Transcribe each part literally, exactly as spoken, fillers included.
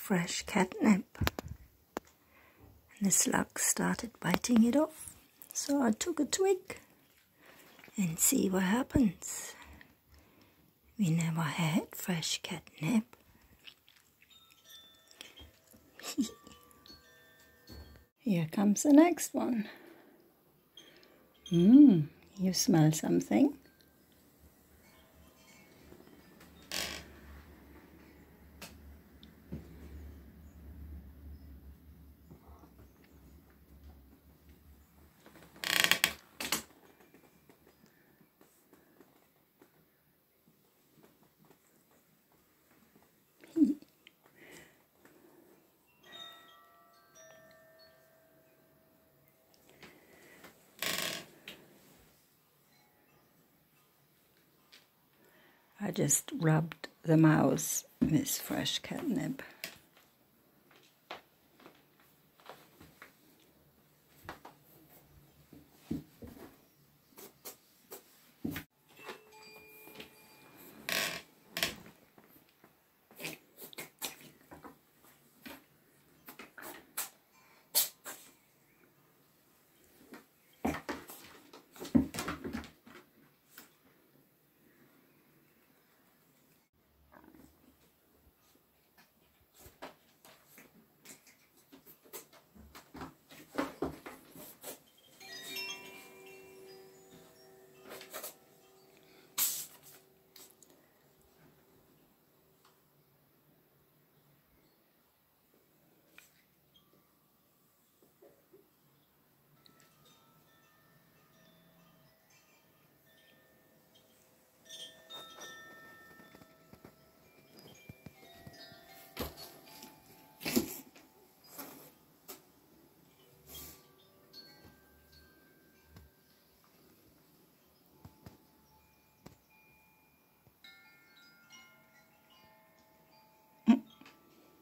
fresh catnip. And the slug started biting it off. So I took a twig and see what happens. We never had fresh catnip. Here comes the next one. Mmm, you smell something? I just rubbed the mouse with fresh catnip.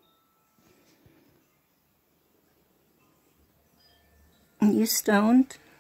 You stoned?